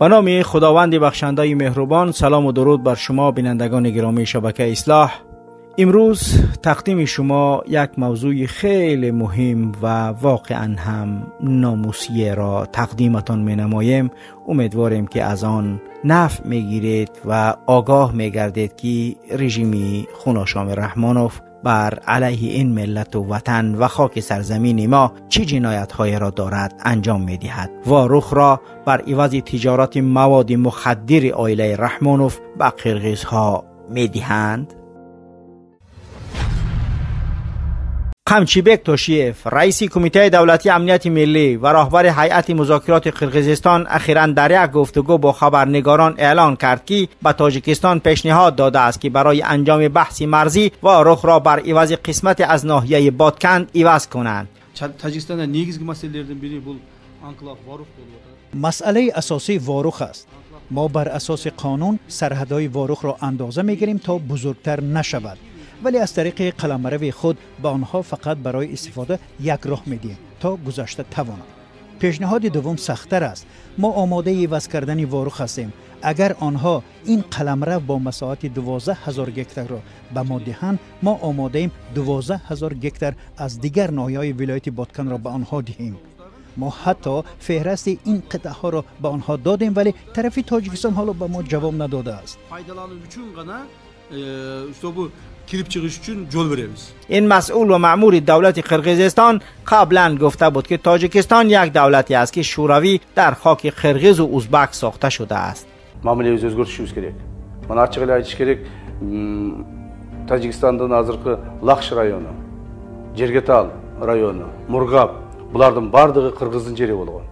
به نام خداوند بخشنده مهربان. سلام و درود بر شما بینندگان گرامی شبکه اصلاح. امروز تقدیم شما یک موضوع خیلی مهم و واقعا هم ناموسی را تقدیمتان می نماییم. امیدواریم که از آن نفع می گیرید و آگاه می گردید که رژیم خوناشام رحمانوف بر علیه این ملت و وطن و خاک سرزمین ما چه جنایت های را دارد انجام می دهد و رخ را بر عوض تجارت مواد مخدر عائله رحمانوف به قرغیز ها می دهند. قمچیبک توشیف، رئیس کمیته دولتی امنیت ملی و راهبر هیئت مذاکرات قرقیزستان اخیراً در یک گفتگو با خبرنگاران اعلان کرد که به تاجیکستان پیشنهاد داده است که برای انجام بحث مرزی و رخ را بر عوض قسمت از ناحیه بادکند عوض کنند. تاجیکستان نیگزگی مسئله‌لردن biri bu anklav Varux bo'lib. مسئله اساسی واروخ است. ما بر اساس قانون سرحدهای واروخ را اندازه میگیریم تا بزرگتر نشود، ولی از طریق قلمرو خود به آنها فقط برای استفاده یک راه میدیم تا گذشته توانند. پیشنهاد دوم سخت‌تر است. ما آماده عوض کردن واروخ هستیم. اگر آنها این قلمرو با مساحت 12,000 گکتار را به ما دهند، ما آماده ایم 12,000 گکتار از دیگر ناحیه‌های ولایت بادکن را به آنها دهیم. ما حتی فهرست این قطعه ها را به آنها دادیم، ولی طرف تاجیکستان حالا به ما جواب نداده است. این مسئول و مأمور دولت قرقیزستان قبلا گفته بود که تاجیکستان یک دولتی است که شوروی در خاک قرقیز و ازبک ساخته شده است. Мамилебиз өзгөртүшүбүз керек. Мына ачык эле айтыш керек. Тажикстандын азыркы Лакш району, Жергетал району, Мургап булардын бардыгы кыргыздын жери болгон.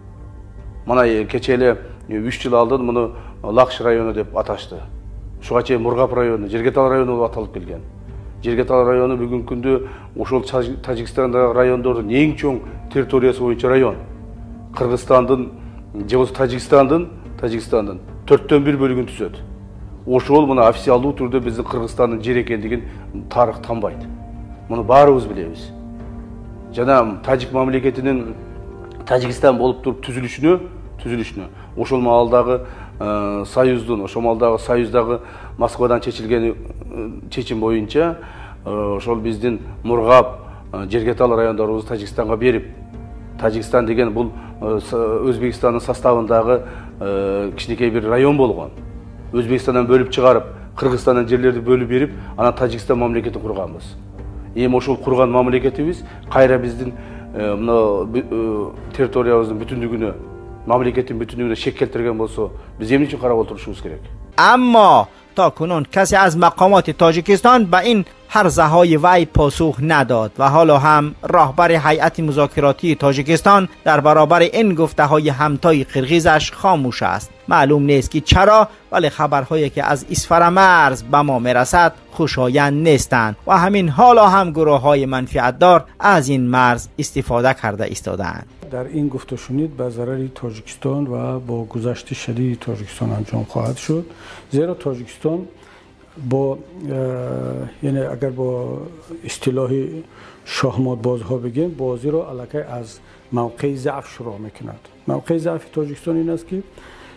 Мына кече эле 3 жыл алдын муну Лакш району деп аташты. Шуга чейин Мургап району, Жергетал району болуп аталып келген. Жергетал району бүгүнкү күндө ошол Тажикстандагы райондордун эң чоң территориясы боюнча район. Кыргызстандын же болбосо Тажикстандын 4/1 бөлүгүн түзөт. Ошол мына официалдуу түрдө биздин Кыргызстандын жери экендигин тарых танбайт. Муну баарыбыз билебиз. Жана Тажик мамлекетинин Тажикстан болуп туруп түзүлүшүнө ошол маалдагы союздун, ошол маалдагы союздагы Москвадан чечилген чечим боюнча ошол биздин Мургап, Жергетал райондорубузду Тажикстанга берип, Тажикстан деген бул Өзбекстандын составындагы кичинекей бир район болгон. Өзбекстандан бөлүп чыгарып, Кыргызстандан жерлерди бөлүп берип, анан Тажикстан мамлекетин курганбыз. Эми ошол курган мамлекетибиз кайра биздин мына территориябыздын бүтүндүгүнө, мамлекеттин бүтүндүгүнө шек келтирген болсо, биз эмне үчүн карап отурушубуз керек? اما تا کنون کسی از مقامات تاجیکستان به این هرزه های وی پاسخ نداد و حالا هم راهبر هیئت مذاکراتی تاجیکستان در برابر این گفته های همتای قرقیزش خاموش است. معلوم نیست که چرا، ولی خبرهایی که از اسفر مرز به ما میرسد خوشایند نیستند و همین حالا هم گروه های منفعت دار از این مرز استفاده کرده ایستادند. در این گفت و شنید به ضرر تاجیکستان و با گذشت شدید تاجیکستان انجام خواهد شد، زیرا تاجیکستان با یعنی اگر با اصطلاح شاهمات بازها بگیم، بازی را الکی از موقع ضعف شروع میکند. موقع ضعف تاجیکستان این است که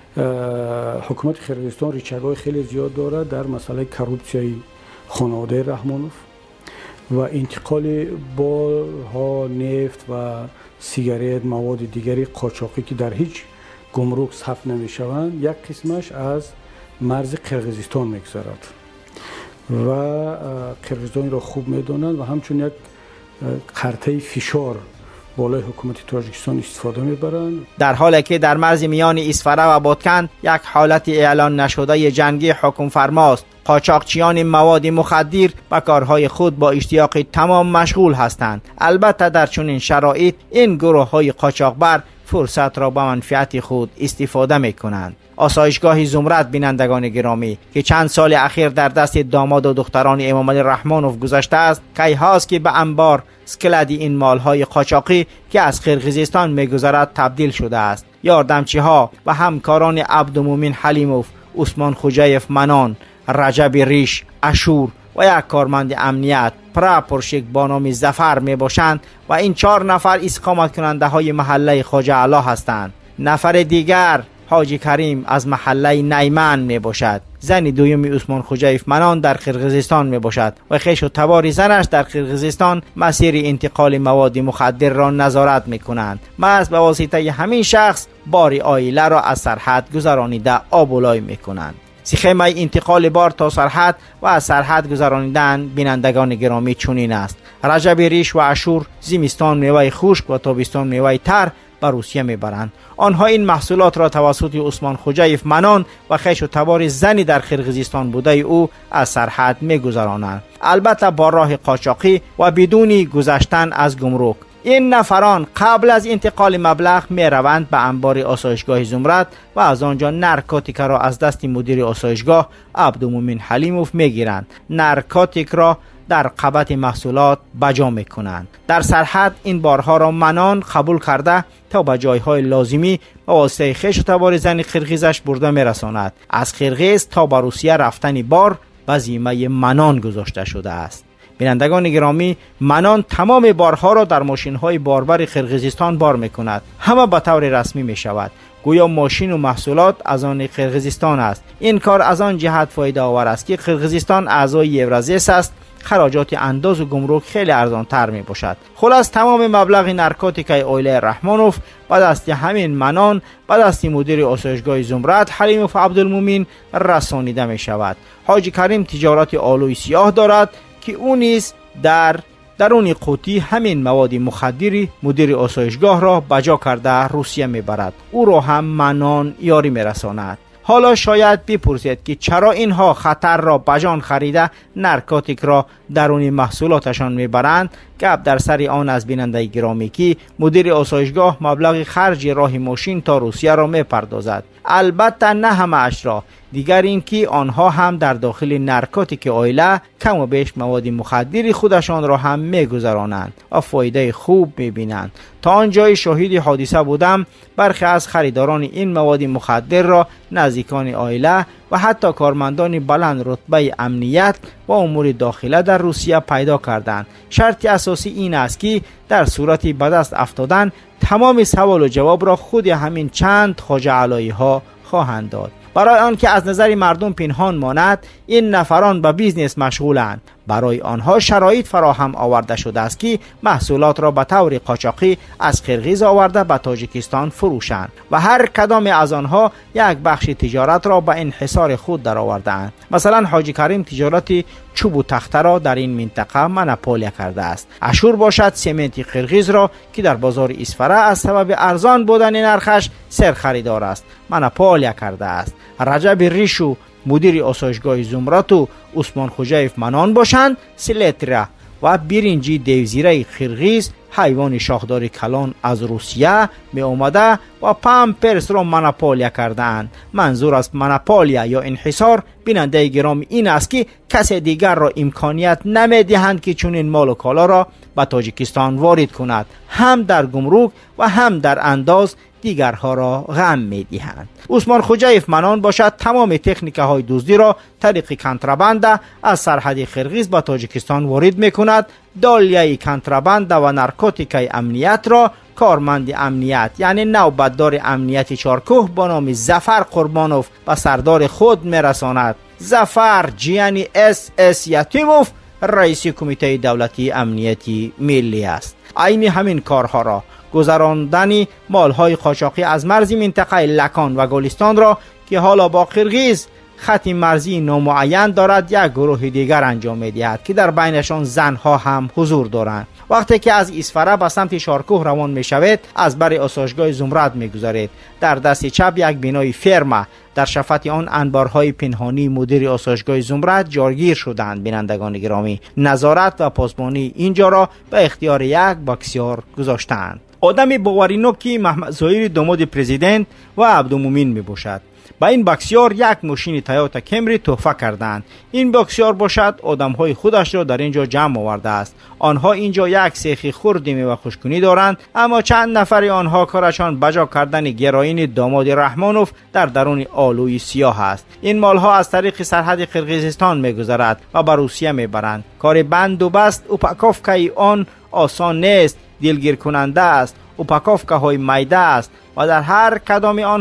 حکومت قرقیزستان ریچگاه خیلی زیاد دارد در مسئله کروپسیای خانواده رحمانوف و انتقال بارها نفت و سیگارت، مواد دیگری قاچاقی که در هیچ گمرک ثبت نمیشوند، یک قسمش از مرز قرقیزستان میگذرد و قرقیزستان را خوب میدانند و همچون یک خرطه فشار بالای حکومت تاجیکستان استفاده میبرند. در حالی که در مرز میان اسفره و بادکن یک حالت اعلان نشده جنگی حکم فرماست، قاچاقچیان مواد مخدر به کارهای خود با اشتیاق تمام مشغول هستند. البته در چنین شرایط این گروه های قاچاقبر فرصت را به منفعت خود استفاده می کنند. آسایشگاه زمرد بینندگان گرامی که چند سال اخیر در دست داماد و دختران امامعلی رحمانوف گذشته است، کی هاست که به انبار اسکلد این مالهای قاچاقی که از قرقیزستان میگذرد تبدیل شده است. یاردمچی ها و همکاران عبدالمومن حلیموف، عثمان خوجایف منان، رجب ریش، اشور و یک کارمند امنیت پرپرشک با نام ظفر می باشند و این 4 نفر اقامت کننده های محله خواجه علا هستند. نفر دیگر حاجی کریم از محله نیمن می باشد. زن دوم عثمان خوجایف منان در قرقیزستان می باشد و خویش و تبار زنش در قرقیزستان مسیر انتقال مواد مخدر را نظارت می کنند. محض به واسطه همین شخص بار آیله را از سرحد گذرانیده آبولای می کنند. سخمه انتقال بار تا سرحد و از سرحد گذرانیدن بینندگان گرامی چنین است. رجب ریش و عاشور زمستان میوه خشک و تابستان میوه تر به روسیه میبرند. آنها این محصولات را توسط عثمان خوجایف منان و خویش و تبار زنی در قرقیزستان بوده او از سرحد میگذرانند، البته با راه قاچاقی و بدون گذشتن از گمرک. این نفران قبل از انتقال مبلغ می روند به انبار آسایشگاه زمرد و از آنجا نارکوتیک را از دست مدیر آسایشگاه عبدالمومن حلیموف می گیرند. نارکوتیک را در قبط محصولات بجا می کنند. در سرحد این بارها را منان قبول کرده تا به جایهای لازمی و واسطه خویش و تبار زن قرقیزش برده می رساند. از قرقیز تا به روسیه رفتن بار به ذمه منان گذاشته شده است. بینندگان گرامی، منان تمام بارها را در ماشین‌های باربر قرقیزستان بار می‌کند. همه به طور رسمی می‌شود. گویا ماشین و محصولات از آن قرقیزستان است. این کار از آن جهت فایده آور است که قرقیزستان اعضای اورازیس است. خراجات انداز و گمرک خیلی ارزان‌تر می‌باشد. خلاص تمام مبلغ نارکوتیکای اویله رحمانوف به دست همین منان به دست مدیر آسایشگاه زمرد حلیموف عبدالمومن رسانیده می‌شود. حاجی کریم تجارت آلوی سیاه دارد که او نیز در درون قوطی همین مواد مخدری مدیر آسایشگاه را بجا کرده روسیه میبرد. او را هم منان یاری میرساند. حالا شاید بپرسید که چرا اینها خطر را بجان خریده نارکوتیک را درون محصولاتشان میبرند؟ گپ در سر آن از بیننده گرامی که مدیر آسایشگاه مبلغ خرج راه ماشین تا روسیه را میپردازد. البته نه همه اش را، دیگر این که آنها هم در داخل نارکوتیک اویله کم و بیش مواد مخدر خودشان را هم میگذرانند و فایده خوب میبینند. تا آنجای شاهد حادثه بودم، برخی از خریداران این مواد مخدر را نزدیکان اویله و حتی کارمندان بلند رتبه امنیت و امور داخله در روسیه پیدا کردند. شرط اساسی این است که در صورت به دست افتادن تمام سوال و جواب را خود همین چند خواجه علایی ها خواهند داد. برای آنکه از نظر مردم پنهان ماند، این نفران به بیزنس مشغولند. برای آنها شرایط فراهم آورده شده است که محصولات را به طور قاچاقی از قرقیز آورده به تاجیکستان فروشند و هر کدام از آنها یک بخش تجارت را به انحصار خود درآورده‌اند. مثلا حاجی کریم تجارت چوب و تخته را در این منطقه مونوپولیا کرده است. عاشور باشد سمنت قرقیز را که در بازار اصفهان از سبب ارزان بودن نرخش سر خریدار است مونوپولیا کرده است. رجب ریشو مدیر آسایشگاه زمرد و عثمان خوجایف منان باشند سلیترا و برنجی دیوزیره قرقیز حیوان شاخدار کلان از روسیه می آمده و پامپرس را مونوپولیا کردند. منظور از مونوپولیا یا انحصار بیننده گرامی این است که کسی دیگر را امکانیت نمی دهند که چنین مال و کالا را به تاجیکستان وارد کند. هم در گمرک و هم در انداز دیگرها را غم می دهند. عثمان خوجایف منان باشد تمام تکنیکه های دزدی را طریق کنترابند از سرحد قرقیز به تاجیکستان وارد می کند. دالیه کنترابند و نارکوتیکای امنیت را کارمند امنیت یعنی نوبتدار امنیت چارکوه با نام ظفر قربانوف به سردار خود می رساند. ظفر جیانی اس یتیموف رئیس کمیته دولتی امنیتی ملی است. عین همین کارها را گذراندن مالهای قاچاقی از مرز منطقه لکان و گلستان را که حالا با قرقیز خط مرزی نامعین دارد یک گروه دیگر انجام می‌دهد که در بینشان زنها هم حضور دارند. وقتی که از اصفهان به سمت شارکوه روان می‌شوید از بر آسایشگاه زمرد می‌گذرید. در دست چپ یک بنای فرما، در شفت آن انبارهای پنهانی مدیر آسایشگاه زمرد جارگیر شدند. بینندگان گرامی، نظارت و پاسبانی اینجا را به اختیار یک بکسیار گذاشتند. آدم باورینوکی محمد ظاهری داماد پرزیدنت و عبدالمومن می باشد. با این بکسیار یک ماشین تویوتا کمری تحفه کردند. این بکسیار باشد آدمهای خودش را در اینجا جمع آورده است. آنها اینجا یک سیخ خرد میوه خشکونی دارند، اما چند نفر آنها کارشان بجا کردن گراین داماد رحمانوف در درون آلوی سیاه است. این مالها از طریق سرحد قرقیزستان میگذرد و به روسیه میبرند. کار بند و بست اوپاکوفکای آن آسان نیست، دلگیر کننده است. اوپاکوفکه های میده است و در هر کدام آنها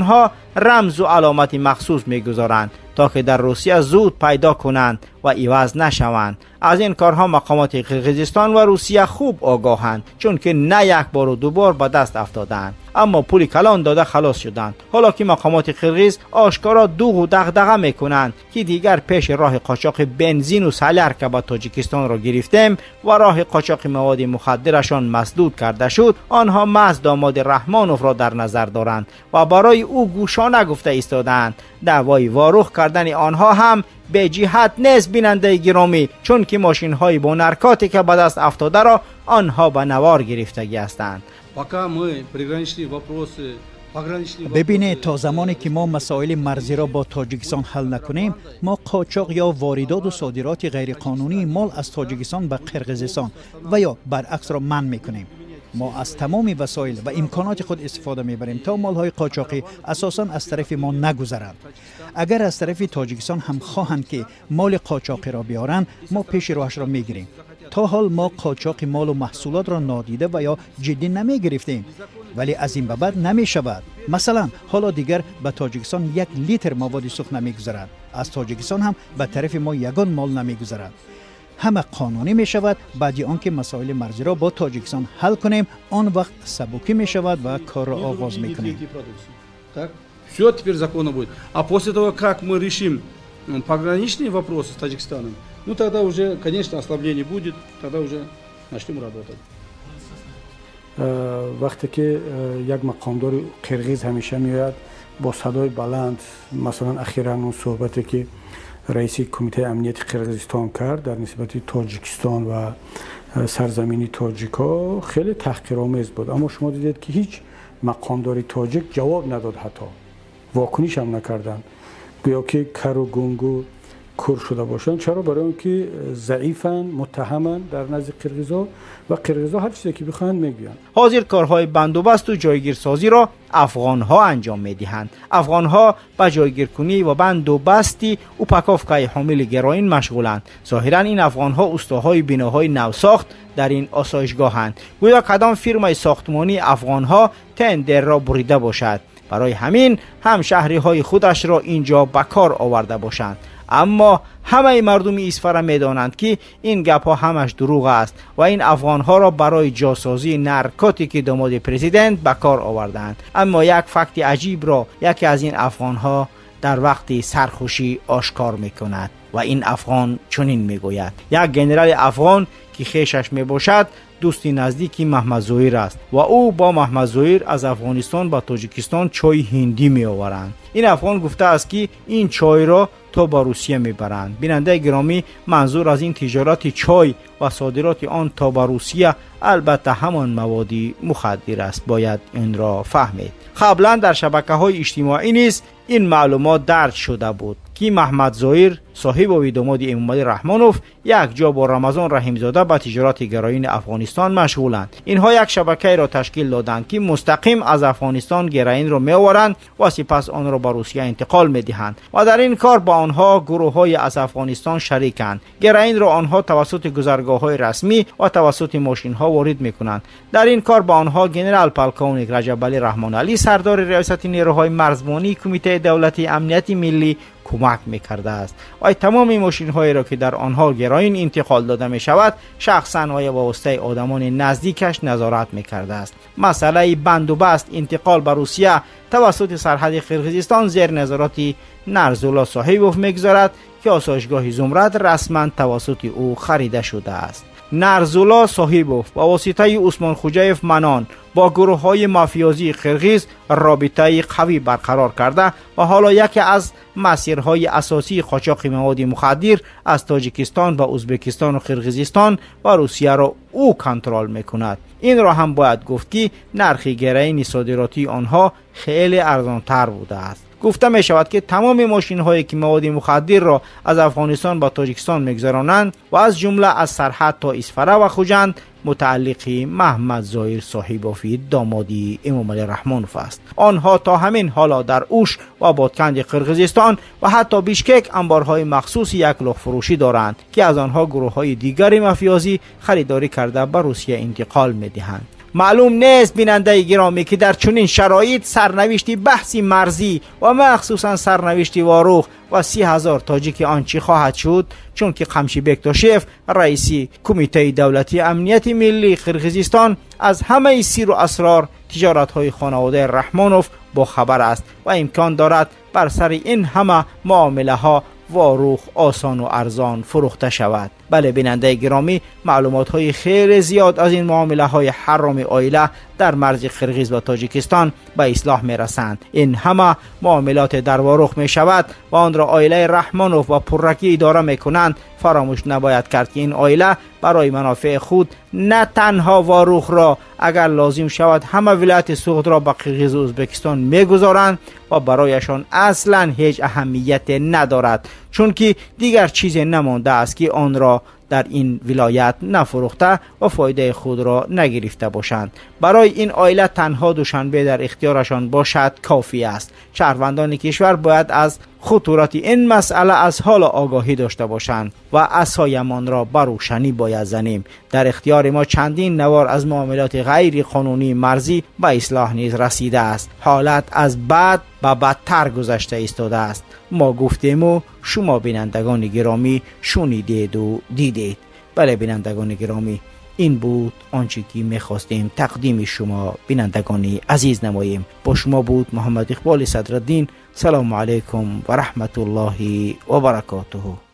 رمز و علامت مخصوص میگذارند تا که در روسیه زود پیدا کنند و عوض نشوند. از این کارها مقامات قرقیزستان و روسیه خوب آگاهند، چون که نه یک بار و دو بار به دست افتادند اما پول کلان داده خلاص شدند. حالا که مقامات قرقیز آشکارا دوغ و دغدغه میکنند که دیگر پیش راه قاچاق بنزین و سلر که به تاجیکستان را گرفتیم و راه قاچاق مواد مخدرشان مسدود کرده شد، آنها محض داماد رحمانوف را در نظر دارند و برای او گوشانه گفته ایستادند. دعوای واروخ کردن آنها هم به جهت نیست بیننده گرامی، چون که ماشین های با نارکوتیک به دست افتاده را آنها به نوار گرفتگی هستند. ببینید، تا زمانی که ما مسائل مرزی را با تاجیکستان حل نکنیم، ما قاچاق یا واردات و صادرات غیرقانونی مال از تاجیکستان به قرقیزستان و یا برعکس را منع میکنیم. ما از تمام وسایل و امکانات خود استفاده میبریم تا مالهای قاچاقی اساساً از طرف ما نگذرند. اگر از طرف تاجیکستان هم خواهند که مال قاچاقی را بیارند، ما پیش راهش را میگیریم. تا حال ما قاچاق مال و محصولات را نادیده و یا جدی نمی گرفتیم، ولی از این به بعد نمی شود. مثلا حالا دیگر به تاجیکستان 1 لیتر مواد سوخت نمی گذرد، از تاجیکستان هم به طرف ما یگان مال نمی گذرد. همه قانونی می شود. بعد آنکه مسائل مرزی را با تاجیکستان حل کنیم، آن وقت سبکی می شود و کار را آغاز می کنیم. Все теперь законно будет. А после того, как мы решим пограничные вопросы с Таджикистаном, ну тогда уже, конечно, ослабление будет, тогда уже начнем работать. وقتی که یک مقامدار قرقیز همیشه میاد با صدای بلند، مثلا اخیراً اون صحبتی که رئیس کمیته امنیت قرقیزستان کرد در نسبت تاجیکستان و سرزمین تاجیکا خیلی تحقیرآمیز بود، اما شما دیدید که هیچ مقامدار تاجیک جواب نداد، حتی واکنش هم نکردند، گویا که کر و گنگ و کور شده باشند. چرا؟ برای اینکه ضعیفن، متهمن در نزد قرقیزا و قرقیزا هر چیزی که بخواهند میگویند. حاضر کارهای بندوبست و جایگیرسازی را افغانها انجام میدهند. افغانها به جایگیرکنی و بندوبستی اوپاکوفکای حامل گراین مشغولند. ظاهرا این افغانها استاهای بناهای نوساخت در این آسایشگاهند. گویا کدام فرمای ساختمانی افغانها تندر را بریده باشد، برای همین هم شهری های خودش را اینجا به کار آورده باشند. اما همه مردم ایسفر میدانند که این گپ ها همش دروغ است و این افغان ها را برای جاسازی نارکوتیک داماد پرزیدنت به کار آوردند. اما یک فکت عجیب را یکی از این افغان ها در وقت سرخوشی آشکار میکند و این افغان چنین میگوید: یک گنرال افغان که خیشش میباشد دوستی نزدیکی محمد ظاهر است و او با محمد ظاهر از افغانستان به تاجیکستان چای هندی می آورند. این افغان گفته است که این چای را تا به روسیه میبرند. بیننده گرامی، منظور از این تجارت چای و صادرات آن تا به روسیه البته همان موادی مخدر است. باید این را فهمید. قبلا در شبکه‌های اجتماعی نیز این معلومات درج شده بود که محمد ظاهر صاحب و داماد امامعلی رحمانوف یک جا با رمضان رحیمزاده به تجارت گراین افغانستان مشغولند. اینها یک شبکه را تشکیل دادند که مستقیم از افغانستان گراین را میآورند و سپس آن را به روسیه انتقال میدهند و در این کار با آنها گروه‌های از افغانستان شریکند. گراین را آنها توسط گذرگاه‌های رسمی و توسط ماشین‌ها وارد می‌کنند. در این کار با آنها ژنرال پالکونیک رجب علی رحمان علی سردار ریاست نیروهای مرزبانی کمیته دولتی امنیت ملی کمک می‌کرده است و تمام ماشین‌هایی را که در آنها گراین انتقال داده می‌شود شخصاً و با واسطه آدمان نزدیکش نظارت می‌کرده است. مسئله بندوبست انتقال به روسیه توسط سرحد قرقیزستان زیر نظارت نرزولا صاحبوف می‌گذارد که آسایشگاه زمرد رسما توسط او خریده شده است. نرزولا صاحبوف با واسطه عثمان خوجایف منان با گروه‌های مافیازی قرقیز رابطه قوی برقرار کرده و حالا یکی از مسیرهای اساسی قاچاق مواد مخدر از تاجیکستان و ازبکستان و قرقیزستان و روسیه را او کنترل میکند. این را هم باید گفت که نرخ گراین صادراتی آنها خیلی ارزانتر بوده است. گفته می شود که تمام ماشین هایی که مواد مخدر را از افغانستان به تاجیکستان میگذرانند و از جمله از سرحد تا اسفره و خوجند متعلق محمد ظاهر صاحبوف دامادی امامعلی رحمانوف است. آنها تا همین حالا در اوش و بادکند قرقیزستان و حتی بیشکک انبارهای مخصوص یک لخ فروشی دارند که از آنها گروه های دیگری مافیازی خریداری کرده به روسیه انتقال می دهند. معلوم نیست بیننده گرامی که در چنین شرایط سرنوشت بحثی مرزی و مخصوصا سرنوشت واروخ و 30,000 تاجیک آن چی خواهد شد، چون که قمشی بکتاشیف رئیس کمیته دولتی امنیت ملی قرقیزستان از همه سیر و اسرار تجارت های خانواده رحمانوف با خبر است و امکان دارد بر سر این همه معامله ها واروخ آسان و ارزان فروخته شود. بله بیننده گرامی، معلومات های خیلی زیاد از این معامله های حرام عائله در مرز قرقیز و تاجیکستان به اصلاح می رسند. این همه معاملات در واروخ می شود و آن را عائله رحمانوف و پررکی اداره می کنند. فراموش نباید کرد که این عائله برای منافع خود نه تنها واروخ را اگر لازم شود همه ولایت سوخت را به قرقیز و ازبکستان می گذارند و برایشان اصلا هیچ اهمیت ندارد، چون که دیگر چیزی نمانده است که آن را در این ولایت نفروخته و فایده خود را نگرفته باشند. برای این عائله تنها دوشنبه در اختیارشان باشد کافی است. شهروندان کشور باید از خطورات این مسئله از حال آگاهی داشته باشند و عصایمان را بر روشنی باید زنیم. در اختیار ما چندین نوار از معاملات غیر قانونی مرزی به اصلاح نیز رسیده است. حالت از بد به بدتر گذشته ایستاده است. ما گفتیم و شما بینندگان گرامی شنیدید و دیدید. بله بینندگان گرامی، این بود آنچه که می‌خواستیم تقدیم شما بینندگان عزیز نماییم. با شما بود محمد اقبال صدرالدین. سلام علیکم و رحمت الله و برکاته.